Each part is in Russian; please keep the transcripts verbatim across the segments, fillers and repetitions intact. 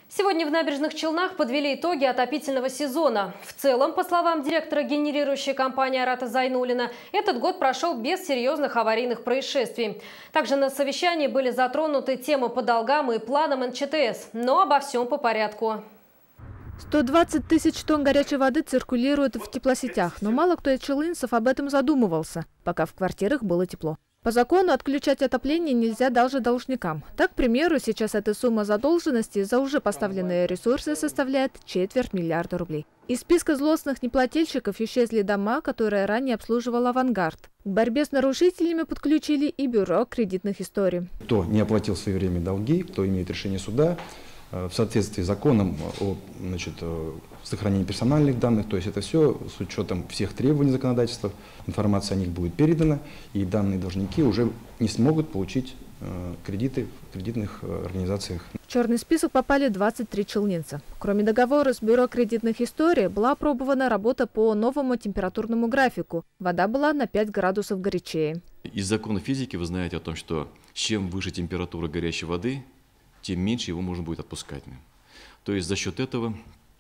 Сегодня в Набережных Челнах подвели итоги отопительного сезона. В целом, по словам директора генерирующей компании Арата Зайнуллина, этот год прошел без серьезных аварийных происшествий. Также на совещании были затронуты темы по долгам и планам эн че тэ эс. Но обо всем по порядку. сто двадцать тысяч тонн горячей воды циркулируют в теплосетях, но мало кто из челнинцев об этом задумывался, пока в квартирах было тепло. По закону отключать отопление нельзя даже должникам. Так, к примеру, сейчас эта сумма задолженности за уже поставленные ресурсы составляет четверть миллиарда рублей. Из списка злостных неплательщиков исчезли дома, которые ранее обслуживал «Авангард». К борьбе с нарушителями подключили и бюро кредитных историй. Кто не оплатил в свое время долги, кто имеет решение суда, в соответствии с законом о значит, сохранении персональных данных, то есть это все с учетом всех требований законодательства, информация о них будет передана, и данные должники уже не смогут получить кредиты в кредитных организациях. В черный список попали двадцать три челнинца. Кроме договора с бюро кредитных историй, была опробована работа по новому температурному графику. Вода была на пять градусов горячее. Из закона физики вы знаете о том, что чем выше температура горячей воды, тем меньше его можно будет отпускать. То есть за счет этого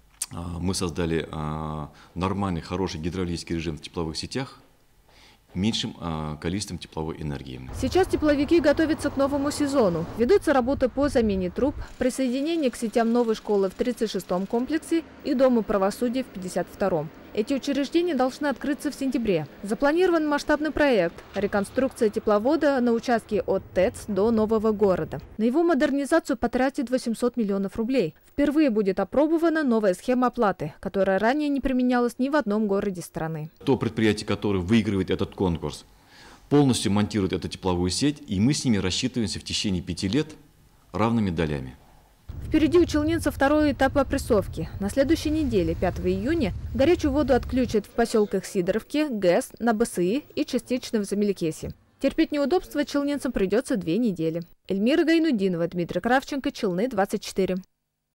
мы создали нормальный, хороший гидравлический режим в тепловых сетях меньшим количеством тепловой энергии. Сейчас тепловики готовятся к новому сезону. Ведутся работы по замене труб, присоединению к сетям новой школы в тридцать шестом комплексе и Дому правосудия в пятьдесят втором. Эти учреждения должны открыться в сентябре. Запланирован масштабный проект – реконструкция тепловода на участке от ТЭЦ до Нового города. На его модернизацию потратит восемьсот миллионов рублей. Впервые будет опробована новая схема оплаты, которая ранее не применялась ни в одном городе страны. То предприятие, которое выигрывает этот конкурс, полностью монтирует эту тепловую сеть, и мы с ними рассчитываемся в течение пяти лет равными долями. Впереди у челнинцев второй этап опрессовки. На следующей неделе, пятого июня, горячую воду отключат в поселках Сидоровки, ГЭС, на бэ эс и и частично в Замелекесе. Терпеть неудобства челнинцам придется две недели. Эльмира Гайнудинова, Дмитрий Кравченко, Челны, двадцать четыре.